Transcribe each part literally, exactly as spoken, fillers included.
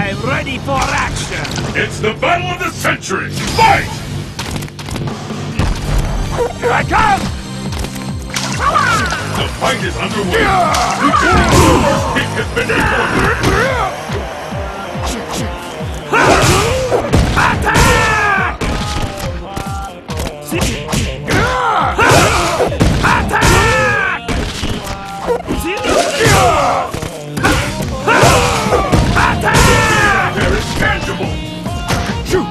I'm ready for action! It's the battle of the century! Fight! Here I come! The fight is underway! The first pick has been recorded! Attack! Attack! Attack! There is tangible! Shoot!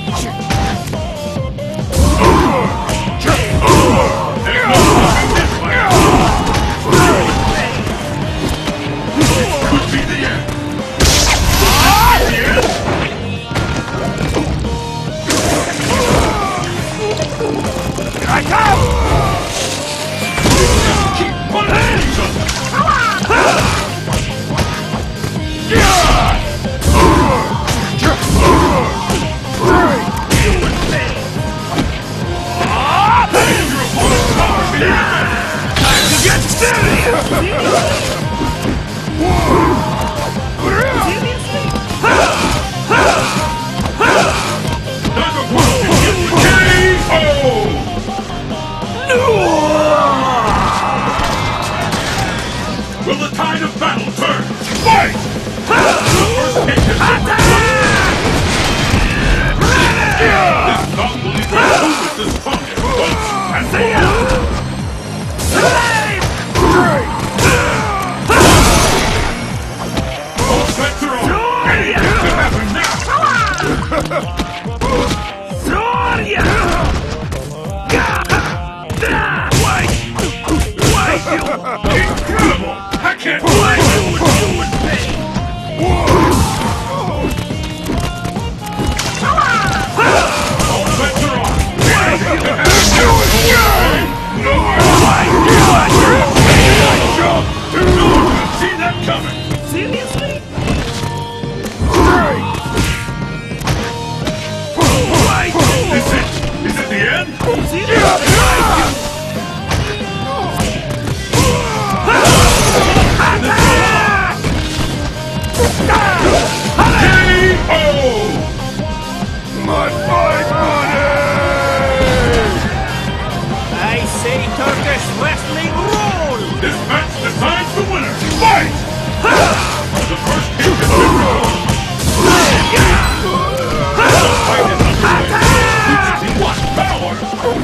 Could be the end! The end? Here I come! Keep punishing each other! Your opponent's power be advanced! Time to get serious! Not a question! K O! Will the tide of battle turn? Fight! The first pick has been This bout will determine who is the strongest once and for all! All bets are on! Anything can happen now! Incredible! I can't believe it! All bets are on! Anything can happen now! No way! No one could have seen that coming! Seriously? Is it? Is it the end? K O! Mud fight money! I say Turkish wrestling rule! This match decides the winner! Fight! The first pick has been recorded! The fight is underway! What power!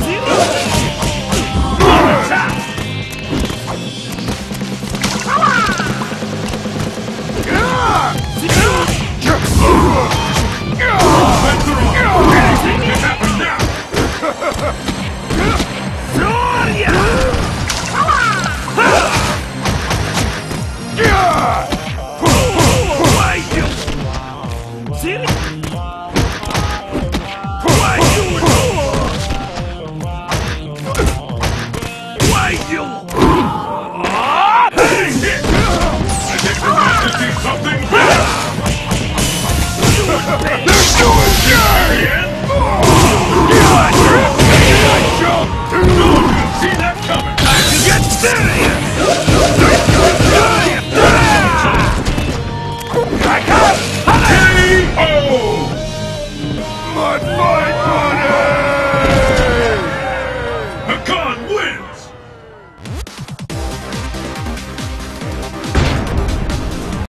On attack! Anything can happen now! Why you?